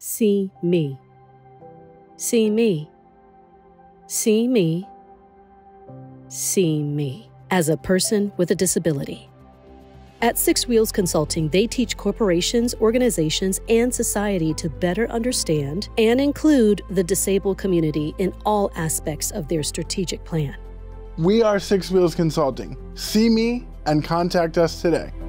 See me. See me. See me. See me as a person with a disability. At Six Wheels Consulting, they teach corporations, organizations, and society to better understand and include the disabled community in all aspects of their strategic plan. We are Six Wheels Consulting. See me and contact us today.